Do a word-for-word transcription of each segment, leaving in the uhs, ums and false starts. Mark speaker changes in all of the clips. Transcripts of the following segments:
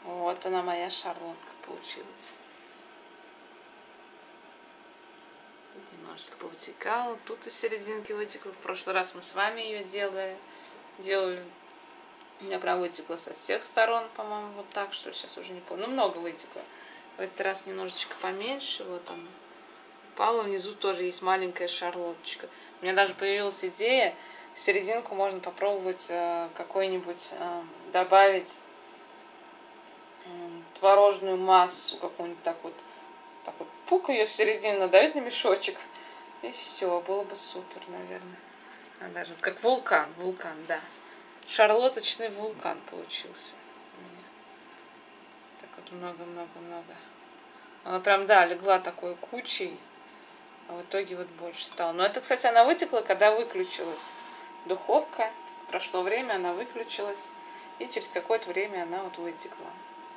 Speaker 1: Вот она, моя шарлотка, получилась. Немножечко повытекала. Тут из серединки вытекла. В прошлый раз мы с вами ее делали. Делали. У меня прям вытекло со всех сторон, по-моему, вот так, что сейчас уже не помню. Ну, много вытекло. В этот раз немножечко поменьше. Вот он упала. Внизу тоже есть маленькая шарлоточка. У меня даже появилась идея. В серединку можно попробовать э, какой-нибудь э, добавить э, творожную массу какую-нибудь так вот. Так вот, пук ее в середину, надавить на мешочек. И все, было бы супер, наверное. А даже как вулкан, вулкан, да. Шарлоточный вулкан получился у меня. Так вот много-много-много. Она прям, да, легла такой кучей. А в итоге вот больше стало. Но это, кстати, она вытекла, когда выключилась духовка. Прошло время, она выключилась. И через какое-то время она вот вытекла.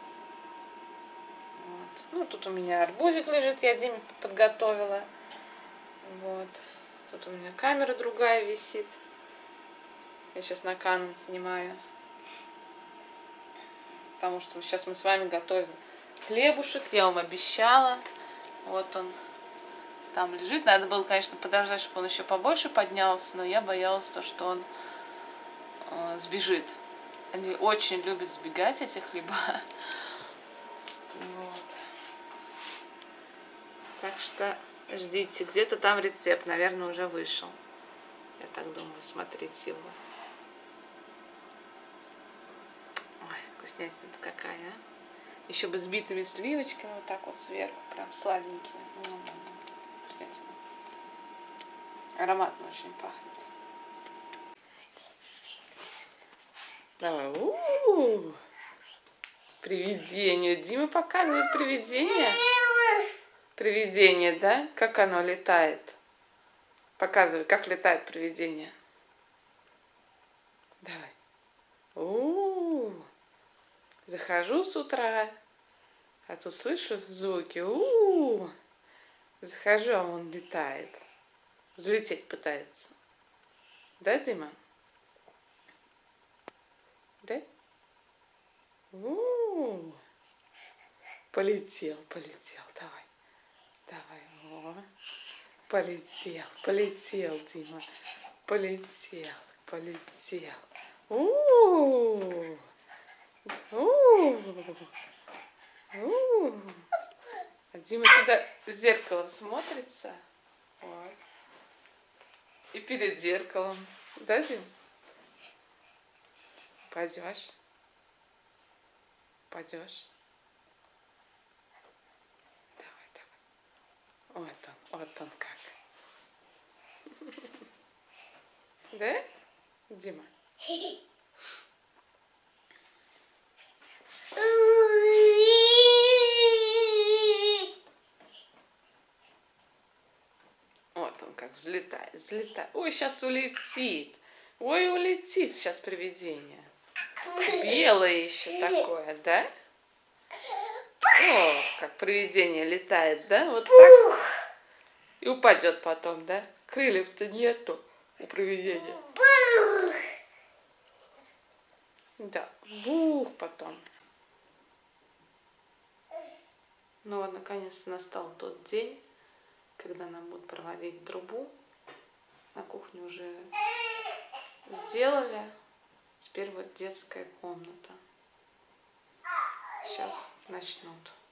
Speaker 1: Вот. Ну, тут у меня арбузик лежит, я Диме подготовила. Вот. Тут у меня камера другая висит. Я сейчас на Canon снимаю. Потому что сейчас мы с вами готовим хлебушек. Я вам обещала. Вот он там лежит. Надо было, конечно, подождать, чтобы он еще побольше поднялся. Но я боялась, то, что он э, сбежит. Они очень любят сбегать, эти хлеба. Вот. Так что ждите. Где-то там рецепт, наверное, уже вышел. Я так думаю, смотрите его. Ой, вкуснятина-то какая, а? Еще бы с битыми сливочками, вот так вот сверху, прям сладенькими. Вкуснятина. Ароматно очень пахнет. Давай. У-у-у. Привидение. Дима показывает привидение. Привидение, да? Как оно летает? Показывай, как летает привидение. Давай. У-у-у. Захожу с утра, а тут слышу звуки. У-у-у. Захожу, а он летает. Взлететь пытается. Да, Дима? Да? У-у-у. Полетел, полетел. Давай. Давай. О. Полетел, полетел, Дима. Полетел, полетел. У-у-у. У-у-у. У-у-у. А Дима туда в зеркало смотрится. Вот. И перед зеркалом. Да, Дим? Пойдешь? Пойдешь? Давай, давай. Вот он, вот он как. Да, Дима? Вот он как взлетает, взлетает. Ой, сейчас улетит. Ой, улетит сейчас привидение. Белое еще такое, да? О, как привидение летает, да? Вот так. И упадет потом, да? Крыльев-то нету у привидения. Да, бух потом. Ну вот, наконец-то настал тот день, когда нам будут проводить трубу. На кухню уже сделали. Теперь вот детская комната. Сейчас начнут.